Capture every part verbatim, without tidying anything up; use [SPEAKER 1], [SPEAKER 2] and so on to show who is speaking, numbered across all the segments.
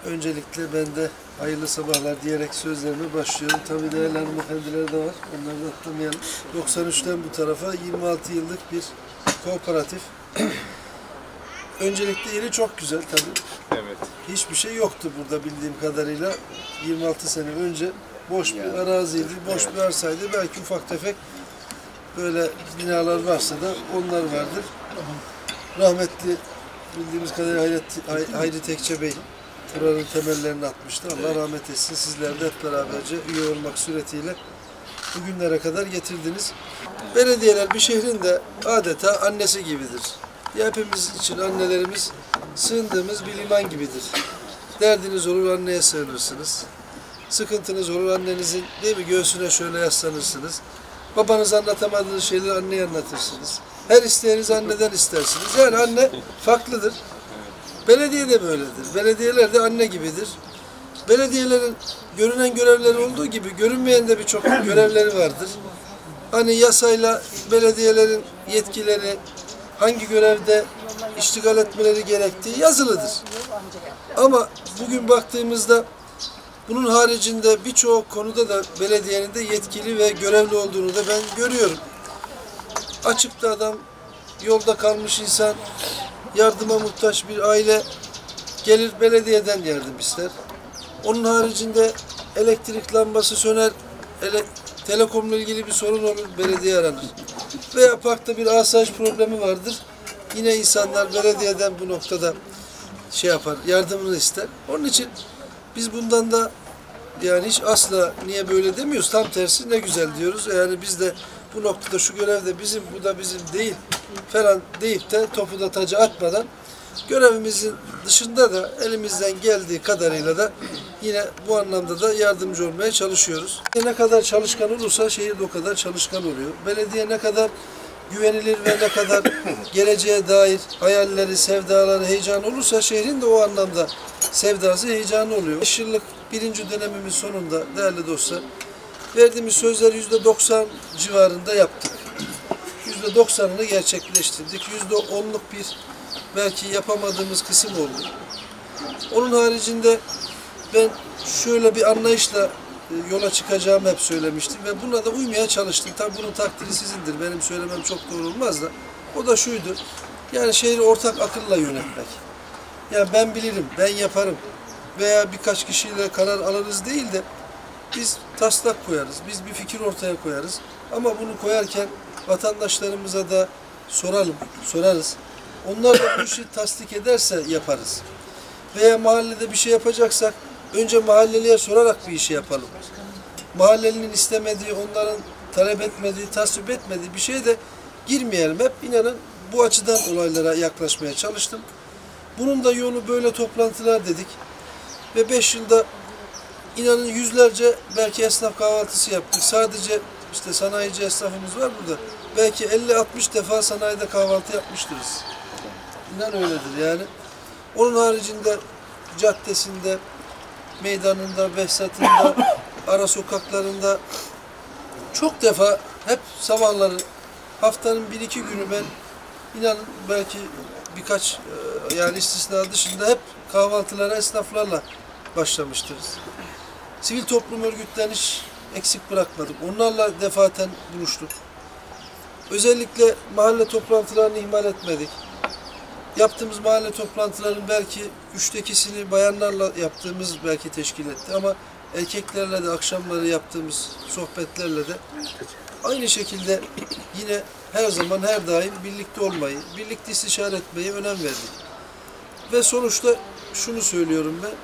[SPEAKER 1] Öncelikle ben de hayırlı sabahlar diyerek sözlerime başlıyorum. Tabii değerli hanımefendiler de var. Onları da atlamayalım. doksan üçten bu tarafa yirmi altı yıllık bir kooperatif. Öncelikle yeri çok güzel tabii.
[SPEAKER 2] Evet.
[SPEAKER 1] Hiçbir şey yoktu burada bildiğim kadarıyla. yirmi altı sene önce boş bir araziydi, boş
[SPEAKER 2] evet.
[SPEAKER 1] bir arsaydı. Belki ufak tefek böyle binalar varsa da onlar vardır. Rahmetli bildiğimiz kadarıyla Hayri, Hayri Tekçe Bey buranın temellerini atmıştı. Allah evet. rahmet etsin. Sizler de hep beraberce üye olmak suretiyle bugünlere kadar getirdiniz. Belediyeler bir şehrin de adeta annesi gibidir. Hepimiz için annelerimiz sığındığımız bir liman gibidir. Derdiniz olur anneye sığınırsınız. Sıkıntınız olur annenizin değil mi göğsüne şöyle yaslanırsınız. Babanız anlatamadığınız şeyleri anneye anlatırsınız. Her isteğiniz anneden istersiniz. Yani anne farklıdır. Belediye de böyledir. Belediyeler de anne gibidir. Belediyelerin görünen görevleri olduğu gibi görünmeyen de birçok görevleri vardır. Hani yasayla belediyelerin yetkileri, hangi görevde iştigal etmeleri gerektiği yazılıdır. Ama bugün baktığımızda bunun haricinde birçok konuda da belediyenin de yetkili ve görevli olduğunu da ben görüyorum. Açıkta adam, yolda kalmış insan, yardıma muhtaç bir aile gelir belediyeden yardım ister. Onun haricinde elektrik lambası söner, ele, telekomla ilgili bir sorun olur, belediye aranır. Veya parkta bir asayiş problemi vardır. Yine insanlar belediyeden bu noktada şey yapar, yardımını ister. Onun için biz bundan da yani hiç asla niye böyle demiyoruz, tam tersi ne güzel diyoruz. Yani biz de bu noktada şu görevde bizim, bu da bizim değil falan deyip de topu da taca atmadan görevimizin dışında da elimizden geldiği kadarıyla da yine bu anlamda da yardımcı olmaya çalışıyoruz. Ne kadar çalışkan olursa şehir de o kadar çalışkan oluyor. Belediye ne kadar güvenilir ve ne kadar geleceğe dair hayalleri, sevdaları, heyecan olursa şehrin de o anlamda sevdası, heyecanı oluyor. beş yıllık birinci dönemimin sonunda değerli dostlar verdiğimiz sözleri yüzde doksan civarında yaptık. yüzde doksanını gerçekleştirdik. yüzde onluk bir belki yapamadığımız kısım oldu. Onun haricinde ben şöyle bir anlayışla yola çıkacağımı hep söylemiştim ve buna da uymaya çalıştım. Tabii bunun takdiri sizindir. Benim söylemem çok doğru olmaz da. O da şuydu. Yani şehri ortak akılla yönetmek. Yani ben bilirim, ben yaparım veya birkaç kişiyle karar alırız değil de biz taslak koyarız, biz bir fikir ortaya koyarız. Ama bunu koyarken vatandaşlarımıza da soralım, sorarız. Onlar da bu işi tasdik ederse yaparız. Veya mahallede bir şey yapacaksak önce mahalleliye sorarak bir işi yapalım. Mahallelinin istemediği, onların talep etmediği, tasvip etmediği bir şeye de girmeyelim. Hep inanın bu açıdan olaylara yaklaşmaya çalıştım. Bunun da yolu böyle toplantılar dedik. Ve beş yılda inanın yüzlerce belki esnaf kahvaltısı yaptık. Sadece işte sanayici esnafımız var burada. Belki elli altmış defa sanayide kahvaltı yapmıştırız. İnan öyledir yani. Onun haricinde caddesinde, meydanında, Behzat'ında, ara sokaklarında çok defa hep sabahları haftanın bir iki günü ben inanın belki birkaç yani istisna dışında hep kahvaltılara esnaflarla başlamıştırız. Sivil toplum örgütlerini hiç eksik bırakmadık. Onlarla defaten buluştuk. Özellikle mahalle toplantılarını ihmal etmedik. Yaptığımız mahalle toplantılarının belki üçte ikisini bayanlarla yaptığımız belki teşkil etti ama erkeklerle de akşamları yaptığımız sohbetlerle de aynı şekilde yine her zaman her daim birlikte olmayı, birlikte istişare etmeyi önem verdik. Ve sonuçta şunu söylüyorum ben,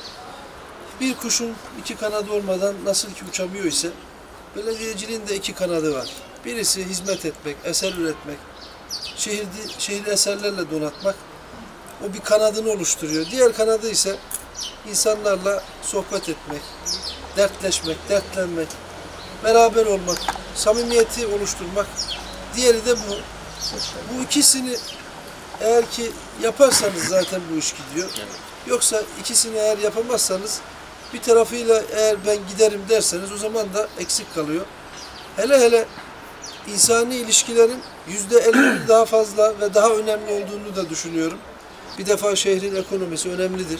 [SPEAKER 1] bir kuşun iki kanadı olmadan nasıl ki uçamıyor ise belediyeciliğin de iki kanadı var. Birisi hizmet etmek, eser üretmek, şehirde, şehri eserlerle donatmak. O bir kanadını oluşturuyor. Diğer kanadı ise insanlarla sohbet etmek, dertleşmek, dertlenmek, beraber olmak, samimiyeti oluşturmak. Diğeri de bu. Bu ikisini eğer ki yaparsanız zaten bu iş gidiyor. Yoksa ikisini eğer yapamazsanız bir tarafıyla eğer ben giderim derseniz o zaman da eksik kalıyor. Hele hele insani ilişkilerin yüzde elli daha fazla ve daha önemli olduğunu da düşünüyorum. Bir defa şehrin ekonomisi önemlidir.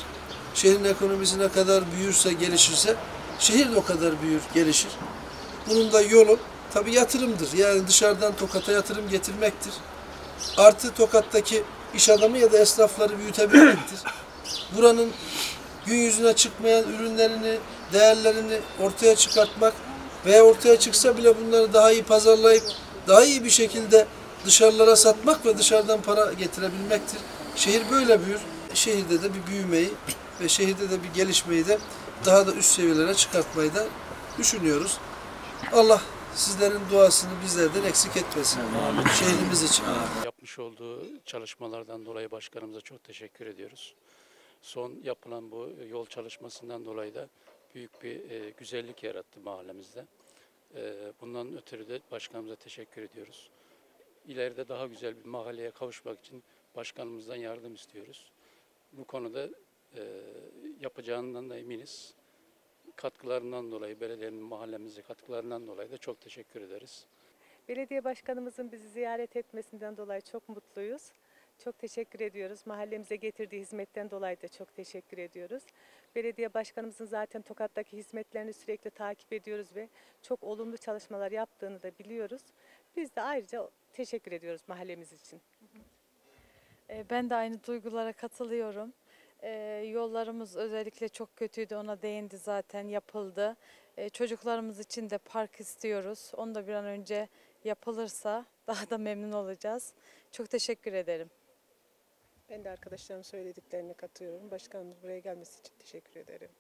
[SPEAKER 1] Şehrin ekonomisi ne kadar büyürse, gelişirse şehir de o kadar büyür, gelişir. Bunun da yolu tabii yatırımdır. Yani dışarıdan Tokat'a yatırım getirmektir. Artı Tokat'taki iş adamı ya da esnafları büyütebilmektir. Buranın gün yüzüne çıkmayan ürünlerini, değerlerini ortaya çıkartmak veya ortaya çıksa bile bunları daha iyi pazarlayıp daha iyi bir şekilde dışarılara satmak ve dışarıdan para getirebilmektir. Şehir böyle büyür. Şehirde de bir büyümeyi ve şehirde de bir gelişmeyi de daha da üst seviyelere çıkartmayı da düşünüyoruz. Allah sizlerin duasını bizlerden eksik etmesin. Amin. Şehrimiz için.
[SPEAKER 2] Yapmış olduğu çalışmalardan dolayı başkanımıza çok teşekkür ediyoruz. Son yapılan bu yol çalışmasından dolayı da büyük bir e, güzellik yarattı mahallemizde. E, bundan ötürü de başkanımıza teşekkür ediyoruz. İleride daha güzel bir mahalleye kavuşmak için başkanımızdan yardım istiyoruz. Bu konuda e, yapacağından da eminiz. Katkılarından dolayı, belediyenin mahallemize katkılarından dolayı da çok teşekkür ederiz.
[SPEAKER 3] Belediye başkanımızın bizi ziyaret etmesinden dolayı çok mutluyuz. Çok teşekkür ediyoruz. Mahallemize getirdiği hizmetten dolayı da çok teşekkür ediyoruz. Belediye başkanımızın zaten Tokat'taki hizmetlerini sürekli takip ediyoruz ve çok olumlu çalışmalar yaptığını da biliyoruz. Biz de ayrıca teşekkür ediyoruz mahallemiz için.
[SPEAKER 4] Ben de aynı duygulara katılıyorum. Ee, yollarımız özellikle çok kötüydü, ona değindi zaten, yapıldı. Ee, çocuklarımız için de park istiyoruz. Onu da bir an önce yapılırsa daha da memnun olacağız. Çok teşekkür ederim.
[SPEAKER 3] Ben de arkadaşlarımın söylediklerine katılıyorum. Başkanımız buraya gelmesi için teşekkür ederim.